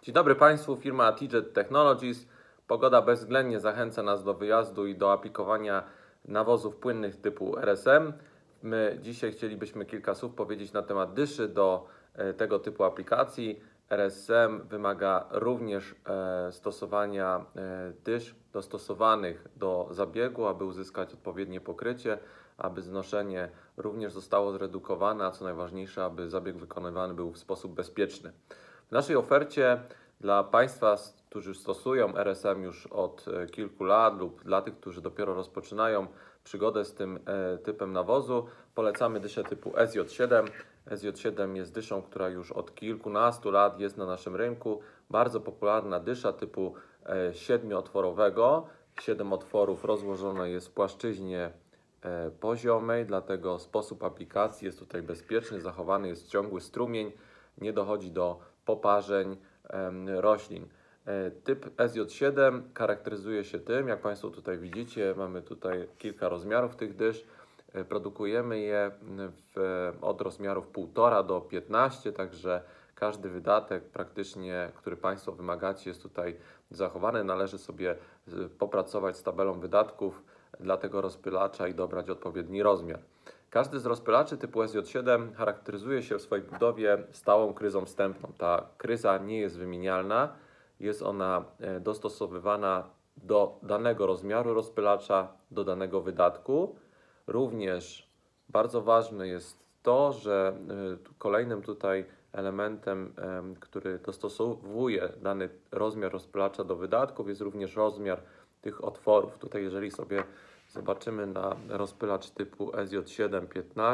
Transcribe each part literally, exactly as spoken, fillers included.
Dzień dobry Państwu, firma T-Jet Technologies. Pogoda bezwzględnie zachęca nas do wyjazdu i do aplikowania nawozów płynnych typu R S M. My dzisiaj chcielibyśmy kilka słów powiedzieć na temat dyszy do e, tego typu aplikacji. R S M wymaga również e, stosowania e, dysz dostosowanych do zabiegu, aby uzyskać odpowiednie pokrycie, aby znoszenie również zostało zredukowane, a co najważniejsze, aby zabieg wykonywany był w sposób bezpieczny. W naszej ofercie dla Państwa, którzy stosują R S M już od kilku lat lub dla tych, którzy dopiero rozpoczynają przygodę z tym typem nawozu, polecamy dyszę typu S J siedem. S J siedem jest dyszą, która już od kilkunastu lat jest na naszym rynku. Bardzo popularna dysza typu siedmiootworowego. Siedem otworów rozłożone jest w płaszczyźnie poziomej, dlatego sposób aplikacji jest tutaj bezpieczny, zachowany jest ciągły strumień, nie dochodzi do poparzeń roślin. Typ S J siedem charakteryzuje się tym, jak Państwo tutaj widzicie, mamy tutaj kilka rozmiarów tych dysz. Produkujemy je w, od rozmiarów półtora do piętnastu, także każdy wydatek praktycznie, który Państwo wymagacie, jest tutaj zachowany. Należy sobie popracować z tabelą wydatków dla tego rozpylacza i dobrać odpowiedni rozmiar. Każdy z rozpylaczy typu S J siedem charakteryzuje się w swojej budowie stałą kryzą wstępną. Ta kryza nie jest wymienialna, jest ona dostosowywana do danego rozmiaru rozpylacza, do danego wydatku. Również bardzo ważne jest to, że kolejnym tutaj elementem, który dostosowuje dany rozmiar rozpylacza do wydatków, jest również rozmiar tych otworów. Tutaj jeżeli sobie zobaczymy na rozpylacz typu S J siedem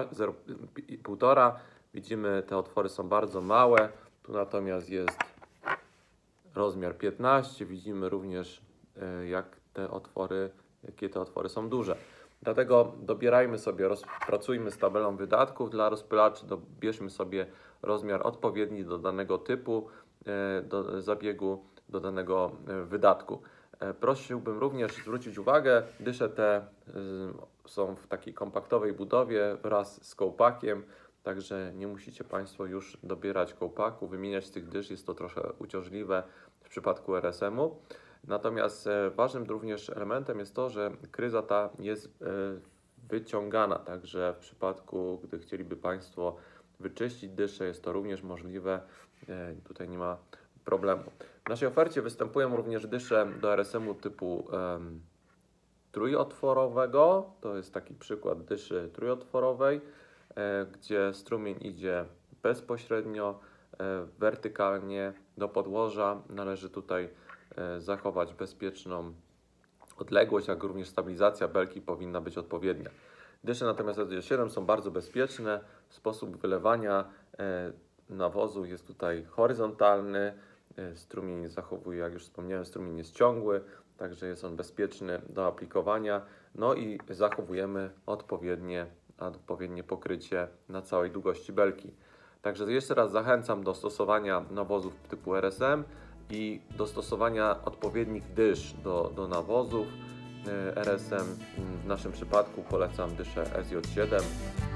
półtora, widzimy, te otwory są bardzo małe. Tu natomiast jest rozmiar piętnaście. Widzimy również, jak te otwory, jakie te otwory są duże. Dlatego dobierajmy sobie, pracujmy z tabelą wydatków dla rozpylaczy, dobierzmy sobie rozmiar odpowiedni do danego typu do zabiegu, do danego wydatku. Prosiłbym również zwrócić uwagę, dysze te są w takiej kompaktowej budowie wraz z kołpakiem, także nie musicie Państwo już dobierać kołpaku, wymieniać tych dysz, jest to trochę uciążliwe w przypadku R S M-u. Natomiast ważnym również elementem jest to, że kryza ta jest wyciągana, także w przypadku, gdy chcieliby Państwo wyczyścić dyszę, jest to również możliwe, tutaj nie ma problemu. W naszej ofercie występują również dysze do R S M-u typu um, trójotworowego. To jest taki przykład dyszy trójotworowej, e, gdzie strumień idzie bezpośrednio, e, wertykalnie do podłoża. Należy tutaj e, zachować bezpieczną odległość, jak również stabilizacja belki powinna być odpowiednia. Dysze natomiast S J siedem są bardzo bezpieczne. Sposób wylewania e, nawozu jest tutaj horyzontalny. Strumień zachowuje, jak już wspomniałem, strumień jest ciągły, także jest on bezpieczny do aplikowania. No i zachowujemy odpowiednie, odpowiednie pokrycie na całej długości belki. Także jeszcze raz zachęcam do stosowania nawozów typu R S M i do stosowania odpowiednich dysz do, do nawozów. R S M w naszym przypadku polecam dyszę S J siedem.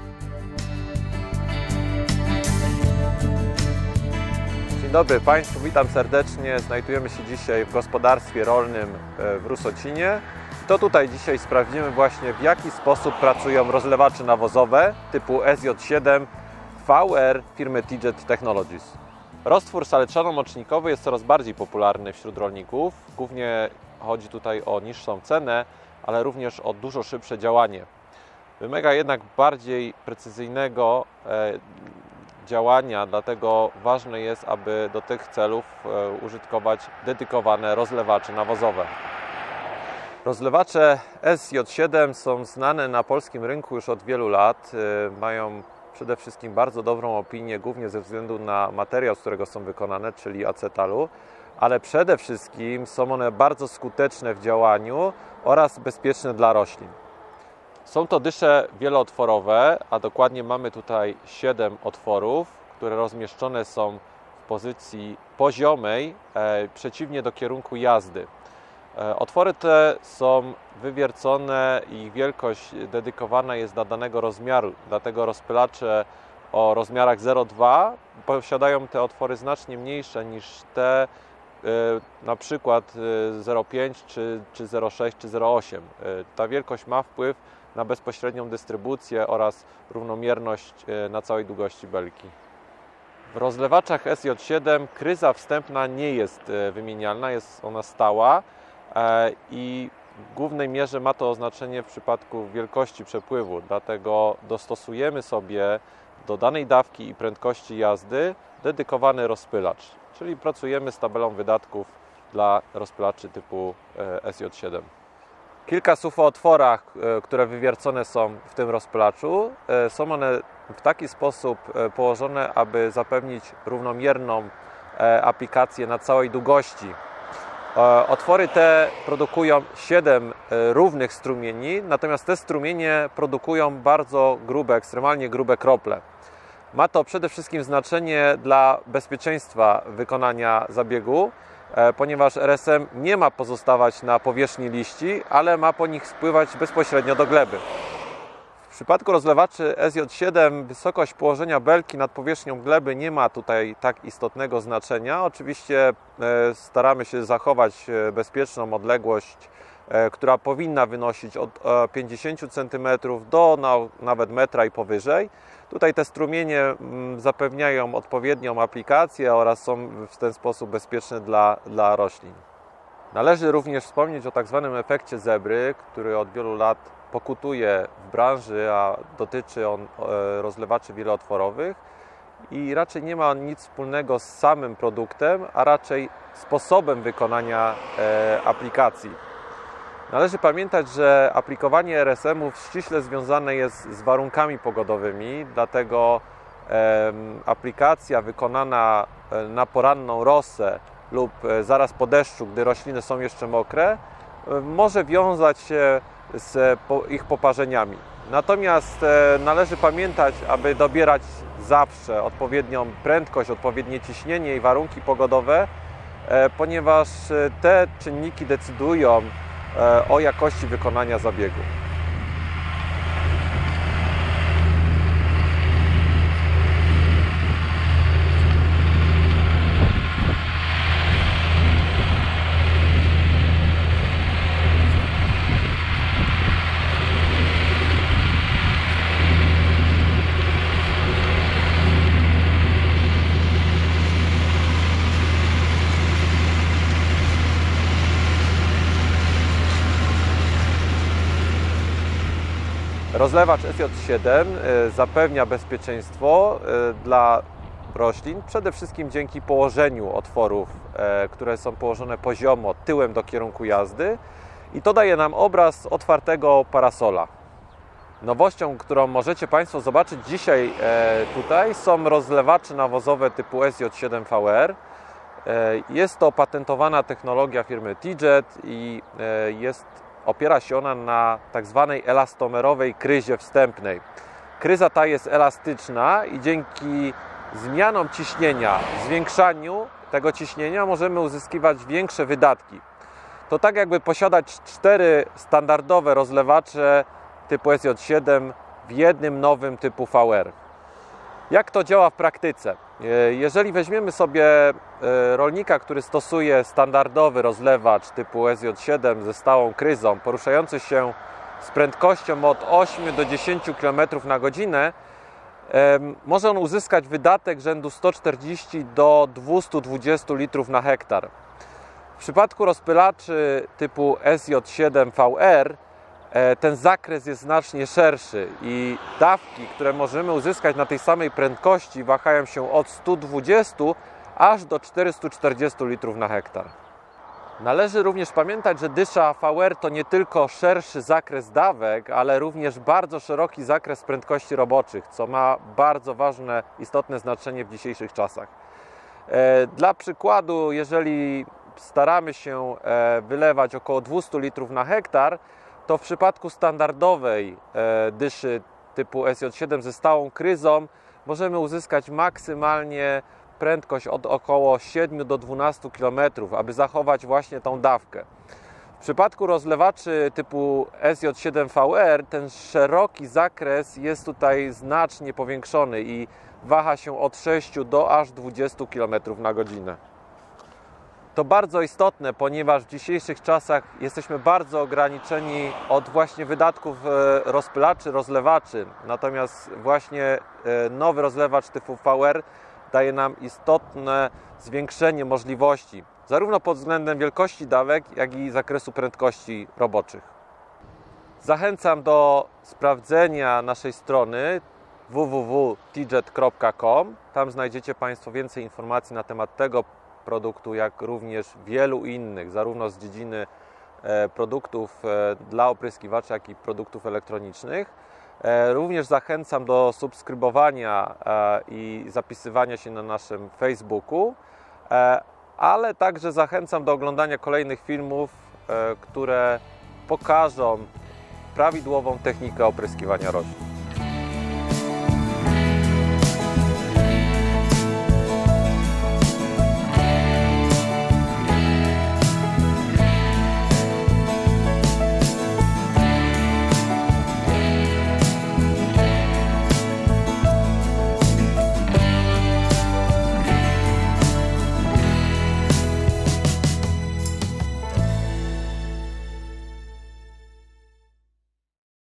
Dzień dobry Państwu, witam serdecznie. Znajdujemy się dzisiaj w gospodarstwie rolnym w Rusocinie. To tutaj dzisiaj sprawdzimy właśnie, w jaki sposób pracują rozlewacze nawozowe typu S J siedem V R firmy T-Jet Technologies. Roztwór saleczano-mocznikowy jest coraz bardziej popularny wśród rolników. Głównie chodzi tutaj o niższą cenę, ale również o dużo szybsze działanie. Wymaga jednak bardziej precyzyjnego e, działania, dlatego ważne jest, aby do tych celów użytkować dedykowane rozlewacze nawozowe. Rozlewacze S J siedem są znane na polskim rynku już od wielu lat. Mają przede wszystkim bardzo dobrą opinię, głównie ze względu na materiał, z którego są wykonane, czyli acetalu, ale przede wszystkim są one bardzo skuteczne w działaniu oraz bezpieczne dla roślin. Są to dysze wielootworowe, a dokładnie mamy tutaj siedem otworów, które rozmieszczone są w pozycji poziomej, e, przeciwnie do kierunku jazdy. E, otwory te są wywiercone i ich wielkość dedykowana jest dla danego rozmiaru, dlatego rozpylacze o rozmiarach zero przecinek dwa posiadają te otwory znacznie mniejsze niż te na przykład zero przecinek pięć czy, czy zero przecinek sześć czy zero przecinek osiem. Ta wielkość ma wpływ na bezpośrednią dystrybucję oraz równomierność na całej długości belki. W rozlewaczach S J siedem kryza wstępna nie jest wymienialna, jest ona stała i w głównej mierze ma to znaczenie w przypadku wielkości przepływu, dlatego dostosujemy sobie do danej dawki i prędkości jazdy dedykowany rozpylacz, czyli pracujemy z tabelą wydatków dla rozpylaczy typu S J siedem. Kilka słów o otworach, które wywiercone są w tym rozpylaczu. Są one w taki sposób położone, aby zapewnić równomierną aplikację na całej długości. Otwory te produkują siedem równych strumieni, natomiast te strumienie produkują bardzo grube, ekstremalnie grube krople. Ma to przede wszystkim znaczenie dla bezpieczeństwa wykonania zabiegu, ponieważ R S M nie ma pozostawać na powierzchni liści, ale ma po nich spływać bezpośrednio do gleby. W przypadku rozlewaczy S J siedem wysokość położenia belki nad powierzchnią gleby nie ma tutaj tak istotnego znaczenia. Oczywiście staramy się zachować bezpieczną odległość, która powinna wynosić od pięćdziesięciu centymetrów do nawet metra i powyżej. Tutaj te strumienie zapewniają odpowiednią aplikację oraz są w ten sposób bezpieczne dla, dla roślin. Należy również wspomnieć o tak zwanym efekcie zebry, który od wielu lat pokutuje w branży, a dotyczy on rozlewaczy wielootworowych i raczej nie ma on nic wspólnego z samym produktem, a raczej sposobem wykonania aplikacji. Należy pamiętać, że aplikowanie R S M-ów ściśle związane jest z warunkami pogodowymi, dlatego aplikacja wykonana na poranną rosę lub zaraz po deszczu, gdy rośliny są jeszcze mokre, może wiązać się z ich poparzeniami. Natomiast należy pamiętać, aby dobierać zawsze odpowiednią prędkość, odpowiednie ciśnienie i warunki pogodowe, ponieważ te czynniki decydują o jakości wykonania zabiegu. Rozlewacz S J siedem zapewnia bezpieczeństwo dla roślin, przede wszystkim dzięki położeniu otworów, które są położone poziomo tyłem do kierunku jazdy i to daje nam obraz otwartego parasola. Nowością, którą możecie Państwo zobaczyć dzisiaj tutaj, są rozlewacze nawozowe typu S J siedem V R. Jest to patentowana technologia firmy T-Jet i jest opiera się ona na tak zwanej elastomerowej kryzie wstępnej. Kryza ta jest elastyczna i dzięki zmianom ciśnienia, zwiększaniu tego ciśnienia możemy uzyskiwać większe wydatki. To tak jakby posiadać cztery standardowe rozlewacze typu S J siedem w jednym nowym typu V R. Jak to działa w praktyce? Jeżeli weźmiemy sobie rolnika, który stosuje standardowy rozlewacz typu S J siedem ze stałą kryzą, poruszający się z prędkością od ośmiu do dziesięciu kilometrów na godzinę, może on uzyskać wydatek rzędu sto czterdzieści do dwustu dwudziestu litrów na hektar. W przypadku rozpylaczy typu S J siedem V R ten zakres jest znacznie szerszy i dawki, które możemy uzyskać na tej samej prędkości, wahają się od stu dwudziestu aż do czterystu czterdziestu litrów na hektar. Należy również pamiętać, że dysza V R to nie tylko szerszy zakres dawek, ale również bardzo szeroki zakres prędkości roboczych, co ma bardzo ważne, istotne znaczenie w dzisiejszych czasach. Dla przykładu, jeżeli staramy się wylewać około dwustu litrów na hektar, to w przypadku standardowej dyszy typu S J siedem ze stałą kryzą możemy uzyskać maksymalnie prędkość od około siedmiu do dwunastu kilometrów, aby zachować właśnie tą dawkę. W przypadku rozlewaczy typu S J siedem V R ten szeroki zakres jest tutaj znacznie powiększony i waha się od sześciu do aż dwudziestu kilometrów na godzinę. To bardzo istotne, ponieważ w dzisiejszych czasach jesteśmy bardzo ograniczeni od właśnie wydatków rozpylaczy, rozlewaczy. Natomiast właśnie nowy rozlewacz typu V R daje nam istotne zwiększenie możliwości, zarówno pod względem wielkości dawek, jak i zakresu prędkości roboczych. Zachęcam do sprawdzenia naszej strony w w w kropka t jet kropka com. Tam znajdziecie Państwo więcej informacji na temat tego produktu, jak również wielu innych, zarówno z dziedziny produktów dla opryskiwaczy, jak i produktów elektronicznych. Również zachęcam do subskrybowania i zapisywania się na naszym Facebooku, ale także zachęcam do oglądania kolejnych filmów, które pokażą prawidłową technikę opryskiwania roślin.